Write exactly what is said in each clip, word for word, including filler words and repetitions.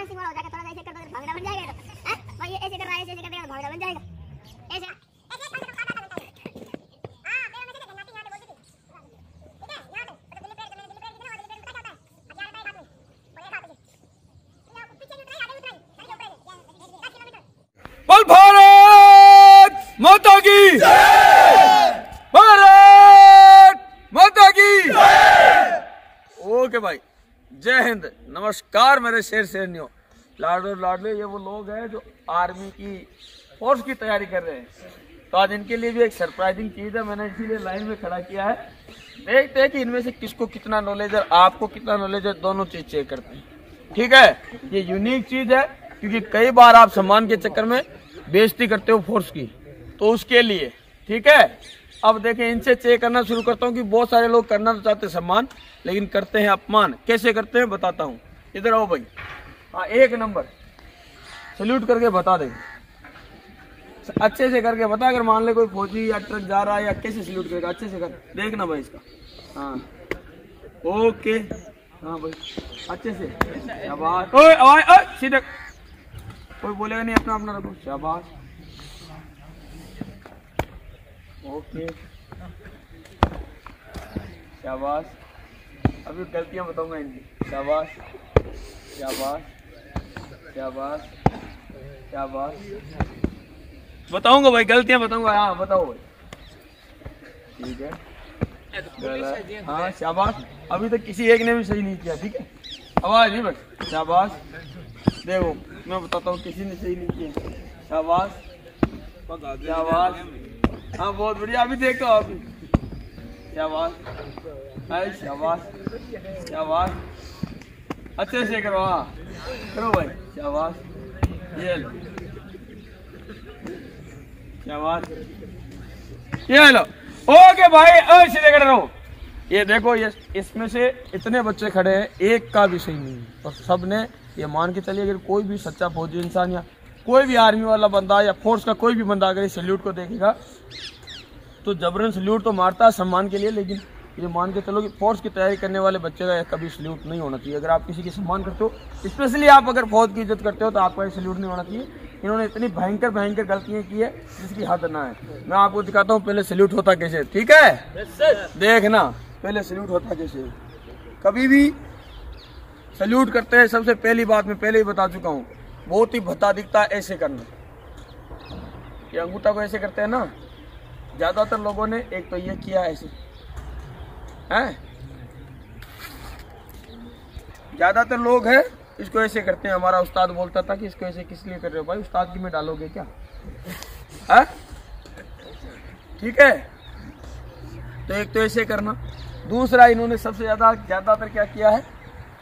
Dancing वाला हो जाएगा, थोड़ा ऐसे कर दो भागना बन जाएगा। तो हैं भाई ये ऐसे कर रहा है, ऐसे ऐसे कर देगा तो भागना बन जाएगा। ऐसे ऐसे हां पैर में से देखना यहां पे बोलती थी, ठीक है? यहां पे तो दिल्ली पैर दिल्ली पैर कितना दिल्ली पैर कितना होता है? अब यार पैर हाथ में बोले हाथ में पीछे नहीं उतरा, आगे उतरा, साइड ऊपर है दस किलोमीटर। बोल भारत माता की जय, भारत माता की जय। ओके भाई, जय हिंद, नमस्कार मेरे शेर शेरनियों, लाडो लाडले। ये वो लोग हैं जो आर्मी की फोर्स की तैयारी कर रहे हैं, तो आज इनके लिए भी एक सरप्राइजिंग चीज है, मैंने इसीलिए लाइन में खड़ा किया है। देखते हैं कि इनमें से किसको कितना नॉलेज है, आपको कितना नॉलेज है, दोनों चीज चेक करते हैं। ठीक है, ये यूनिक चीज है क्योंकि कई बार आप सम्मान के चक्कर में बेइज्जती करते हो फोर्स की, तो उसके लिए। ठीक है, अब देखें, इनसे चेक करना शुरू करता हूँ कि बहुत सारे लोग करना तो चाहते सम्मान, लेकिन करते हैं अपमान। कैसे करते हैं बताता हूँ, इधर आओ भाई। हाँ, एक नंबर सल्यूट करके बता दे, अच्छे से करके बता। अगर मान ले कोई फौजी या ट्रक जा रहा है या कैसे सल्यूट करेगा, अच्छे से कर, देखना भाई इसका। हाँ ओके, हाँ भाई अच्छे से, शाबाश। ओए आवाज, ओए सीधे, कोई बोलेगा नहीं, अपना अपना रखो, शाबाश। ओके शाबाश, अभी गलतियां बताऊंगा इनकी। शाबाश शाबाश शाबाश शाबाश, बताऊंगा भाई, गलतियां बताऊंगा। हाँ बताओ भाई, ठीक है। हाँ शाबाश, अभी तक किसी एक ने भी सही नहीं किया। ठीक है, आवाज नहीं भाई, शाबाश। देखो मैं बताता हूँ, किसी ने सही नहीं किया। शाबाश शाबाश, हाँ बहुत बढ़िया, अभी देखो अभी। शाबाश शाबाश शाबाश, अच्छे से करो। हाँ करो भाई, शाबाश। ये लो, शाबाश, ये लो। ओके भाई, ऐसे लेकर रहो। ये देखो, ये इसमें से इतने बच्चे खड़े हैं, एक का भी सही नहीं है, और सब ने ये मान के चलिए, अगर कोई भी सच्चा फौजी इंसान या कोई भी आर्मी वाला बंदा या फोर्स का कोई भी बंदा अगर इस सल्यूट को देखेगा तो जबरन सल्यूट तो मारता है सम्मान के लिए, लेकिन ये मान के चलो कि फोर्स की तैयारी करने वाले बच्चे का कभी सल्यूट नहीं होना चाहिए। अगर आप किसी की सम्मान करते हो, स्पेशली आप अगर फौज की इज्जत करते हो, तो आपका ये सल्यूट नहीं होना चाहिए। इन्होंने इतनी भयंकर भयंकर गलतियां की है जिसकी हद ना है। मैं आपको दिखाता हूँ पहले सल्यूट होता कैसे। ठीक है, देखना पहले सल्यूट होता कैसे। कभी भी सल्यूट करते हैं, सबसे पहली बात मैं पहले ही बता चुका हूँ, बहुत ही भद्दा दिखता है ऐसे करना। ये अंगूठा को ऐसे करते हैं ना, ज्यादातर लोगों ने एक तो ये किया ऐसे हैं, ज्यादातर लोग हैं इसको ऐसे करते हैं। हमारा उस्ताद बोलता था कि इसको ऐसे किस लिए कर रहे हो भाई, उस्ताद की में डालोगे क्या है? ठीक है, तो एक तो ऐसे करना। दूसरा, इन्होंने सबसे ज्यादा ज्यादातर क्या किया है,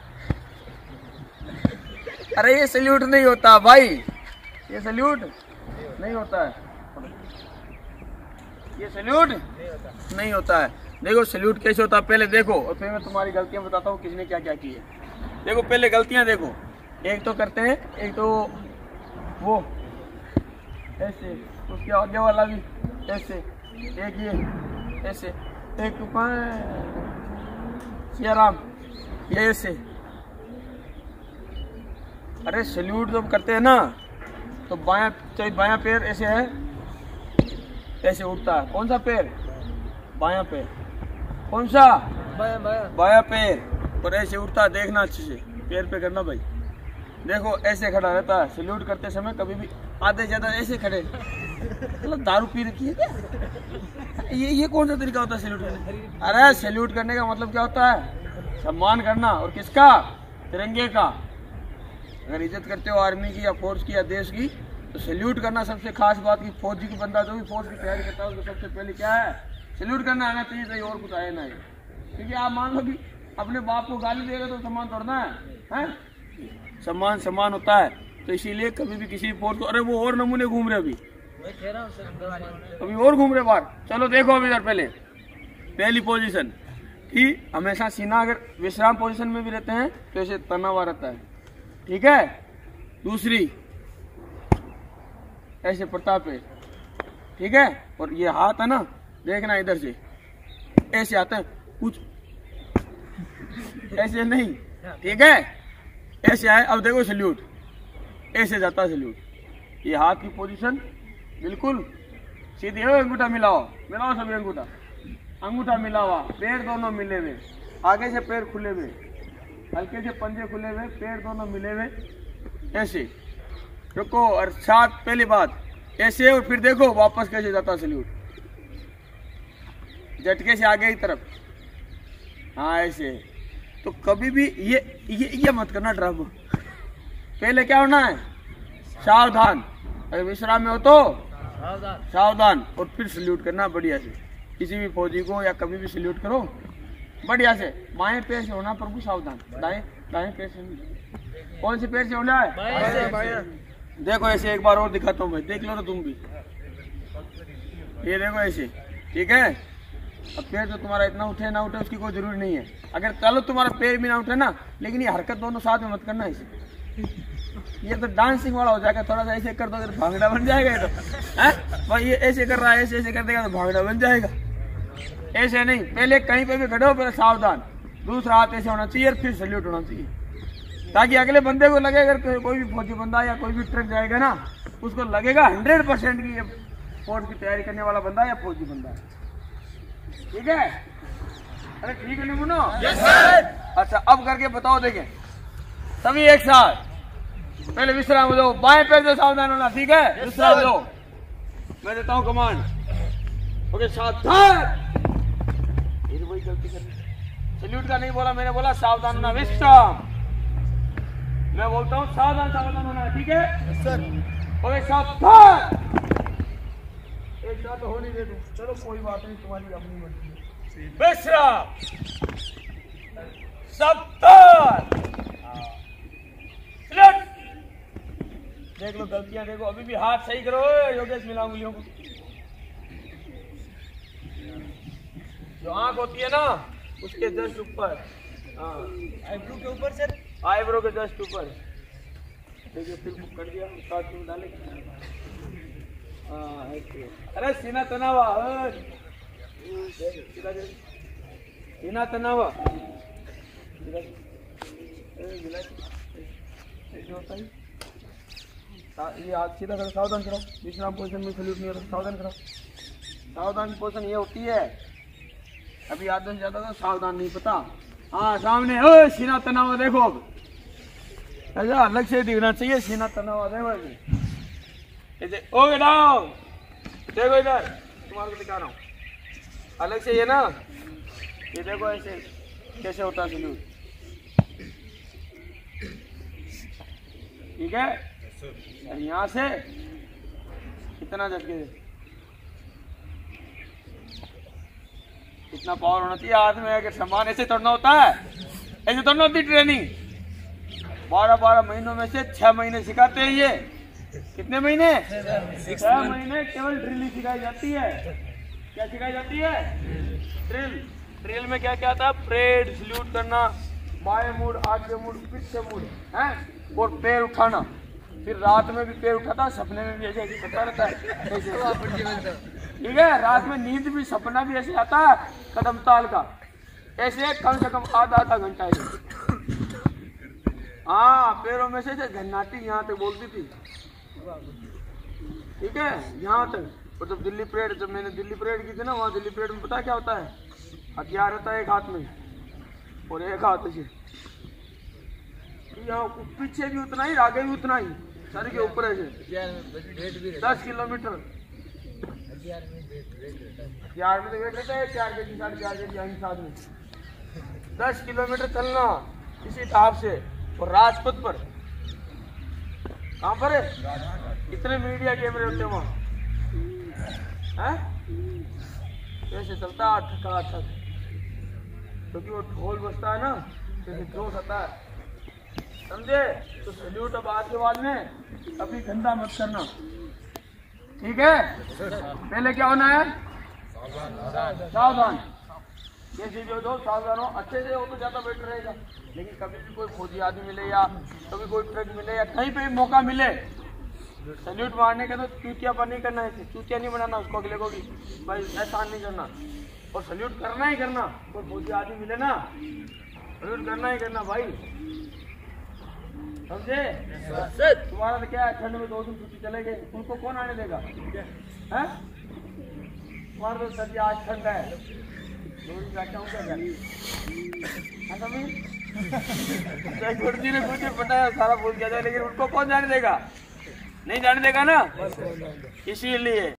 अरे ये सल्यूट नहीं होता भाई, ये सल्यूट नहीं होता है, ये सल्यूट नहीं होता है। देखो सल्यूट कैसे होता है पहले देखो, और फिर मैं तुम्हारी गलतियां बताता हूँ किसने क्या क्या की है। देखो पहले गलतियां देखो, एक तो करते हैं, एक तो वो ऐसे, उसके आगे वाला भी ऐसे, एक ये ऐसे, एक सियाराम ये ऐसे। अरे सल्यूट जब करते हैं ना, तो बायां चाहे बायां पैर ऐसे है, ऐसे उठता है। कौन सा पैर? बायां पैर। कौन सा? बायां बायां बायां पैर, और ऐसे उठता है। देखना अच्छे से, पैर पे करना भाई। देखो ऐसे खड़ा रहता है सल्यूट करते समय, कभी भी आधे ज्यादा ऐसे खड़े, मतलब दारू पी रखी है क्या? ये ये कौन सा तरीका होता है सल्यूट करने? अरे सल्यूट करने का मतलब क्या होता है? सम्मान करना। और किसका? तिरंगे का। अगर इज्जत करते हो आर्मी की या फोर्स की या देश की, तो सल्यूट करना सबसे खास बात की फौजी की बंदा जो भी फौज की तैयारी करता है उसको सबसे पहले क्या है? सल्यूट करना आना चाहिए, चाहिए और कुछ आए ना है। क्योंकि आप मान लो कि अपने बाप को गाली देगा तो सम्मान तोड़ना है, है? सम्मान सम्मान होता है। तो इसीलिए कभी भी किसी फोर्स को, अरे वो और नमूने घूम रहे अभी अभी और घूम रहे बाहर। चलो देखो अभी इधर, पहले पहली पोजीशन कि हमेशा सीना अगर विश्राम पोजीशन में भी रहते हैं तो ऐसे तना हुआ रहता है। ठीक है, दूसरी ऐसे प्रताप है। ठीक है, और ये हाथ है ना, देखना इधर से ऐसे आता है, कुछ ऐसे नहीं। ठीक है, ऐसे आए। अब देखो सल्यूट, ऐसे जाता सैल्यूट। ये हाथ की पोजीशन बिल्कुल सीधी है। अंगूठा मिलाओ, मिलाओ सभी अंगूठा, अंगूठा मिला हुआ, पैर दोनों मिले हुए, आगे से पैर खुले हुए, हल्के से पंजे खुले हुए, पैर दोनों मिले हुए, ऐसे रुको। और साथ पहली बात ऐसे, और फिर देखो वापस कैसे जाता सैल्यूट, झटके से आगे की तरफ। हाँ ऐसे। तो कभी भी ये ये ये मत करना ड्रम। पहले क्या होना है, सावधान, अगर विश्राम में हो तो सावधान, और फिर सैल्यूट करना बढ़िया से। किसी भी फौजी को या कभी भी सैल्यूट करो बढ़िया से। बाएं पैर से होना प्रभु सावधान, दाएं दाएं पैर से नहीं। कौन से पैर से होना है, बाएं से, बाएं। देखो ऐसे एक बार और दिखाता हूँ मैं, देख लो ना तुम भी। ये देखो ऐसे, ठीक है। अब पैर तो तुम्हारा इतना उठे ना उठे उसकी कोई जरूरी नहीं है। अगर चलो तुम्हारा पैर भी ना उठे ना, लेकिन ये हरकत दोनों साथ में मत करना ऐसे। ये तो डांसिंग वाला हो जाएगा, थोड़ा सा ऐसे कर दो तो भांगड़ा बन जाएगा। ये तो है भाई, ये ऐसे कर रहा है, ऐसे ऐसे कर देगा तो भांगड़ा बन जाएगा। ऐसे नहीं, पहले कहीं पे भी खड़े हो पहले सावधान, दूसरा हाथ ऐसे होना चाहिए, फिर सैल्यूट होना चाहिए, ताकि अगले बंदे को लगे, अगर कोई भी फौजी बंदा या कोई भी ट्रक जाएगा ना, उसको लगेगा हंड्रेड परसेंट की ये फौज की तैयारी करने वाला बंदा या फौजी बंदा है। ठीक है, अरे ठीक है ना मुन्नो? Yes sir. अच्छा अब करके बताओ, देखें सभी एक साथ। पहले विश्राम दो, बाएं पैर से सावधान होना, ठीक है? विश्राम दो, मैं देता हूँ कमांड। ओके, सावधान। ये वही गलती कर, सैल्यूट का नहीं बोला मैंने, बोला सावधान होना, विश्राम। मैं बोलता हूँ सावधान सावधान होना, ठीक है सर? ओके, सावधान। एक साथ तो हो नहीं दे दूं, चलो कोई बात नहीं, तुम्हारी अपनी मर्जी। विश्राम, सावधान, सैल्यूट। देख लो गलतियां, देखो अभी भी हाथ सही करो योगेश, मिला उंगलियों को। जो आंख होती है ना उसके जस्ट ऊपर, हाँ आईब्रो के ऊपर सर, आईब्रो के जस्ट ऊपर। देखिए फिर कर दिया, साथ में डाले। हाँ अरे सीना तना हुआ, सीना तना हुआ, होता है। ये हाथ सीधा करो, सावधान करो, विश्राम पोजीशन में सैल्यूट नहीं होता, सावधान करो। सावधान पोजीशन ये होती है, अभी आधे से ज्यादा तो सावधान नहीं पता। हाँ सामने, ओ सीना तना हुआ, देखो अब ऐसा अलग से दिखना चाहिए, सीना तना हुआ देखो ऐसे। ओके डाउन, देखो इधर तुम्हारे को दिखा रहा हूँ अलग से, ये ना ये देखो ऐसे कैसे होता है सैल्यूट, ठीक है? यहाँ से कितना झटके, कितना पावर होना चाहिए हाथ में। अगर सामान ऐसे तोड़ना होता है, ऐसे तोड़ना होती ट्रेनिंग, बारह बारह महीनों में से छह महीने सिखाते हैं। ये कितने महीने? छह महीने केवल ड्रिल सिखाई जाती है। क्या सिखाई जाती है? ड्रिल। ड्रिल में क्या क्या आता है? परेड, सैल्यूट करना, बाएं मुड़, आगे मुड़, पीछे मुड़, हैं, और पैर उठाना। फिर रात में भी पैर उठाता, सपने में भी ऐसे ऐसे करता रहता है, ठीक है? रात में नींद भी, सपना भी ऐसे आता है कदम ताल का, ऐसे कम से कम आधा आधा घंटा है। हाँ पैरों में से घन्नाटी यहाँ तक बोलती थी, ठीक है, यहाँ तक। और जब दिल्ली परेड, जब मैंने दिल्ली परेड की थी ना, वहाँ दिल्ली परेड में पता क्या होता है? हथियार रहता है एक हाथ में और एक हाथ से, यहाँ पीछे भी उतना ही, आगे भी उतना ही, सर के ऊपर है दस किलोमीटर। हथियार में तो वेट रहता है चार के जी, साढ़े चार के जी साथ में, दस किलोमीटर चलना इसी हिसाब से। और राजपथ पर, कहाँ पर है? कितने मीडिया कैमरे होते हैं वहाँ, हैं? कैसे चलता है थका थक, क्योंकि वो ढोल बजता है ना, जैसे जोश आता है, समझे? तो सैल्यूट अब आज के बाद में अभी गंदा मत करना, ठीक है? पहले क्या होना है? सावधान। जैसे जो दो सावधान हो, अच्छे से हो तो ज्यादा बेटर रहेगा। लेकिन कभी भी कोई फौजी आदमी मिले या कभी कोई ट्रक मिले या कहीं पे भी मौका मिले सैल्यूट मारने का, तो चूतिया पर नहीं करना है, चूतिया नहीं बनाना उसको अगले को भी, भाई एहसान नहीं करना, और सैल्यूट करना ही करना। कोई फौजी आदमी मिले ना, सैल्यूट करना ही करना भाई। समझे? तुम्हारा तो क्या है, ठंड में दो दिन छुट्टी चले गए, उनको कौन आने देगा? हैं? तुम्हारा तो सर्दी आज ठंड है, दो दिन बैठा हूँ क्या? गुरुजी ने कुछ बताया, सारा भूल गया था, लेकिन उनको कौन जाने देगा? नहीं जाने देगा ना, इसीलिए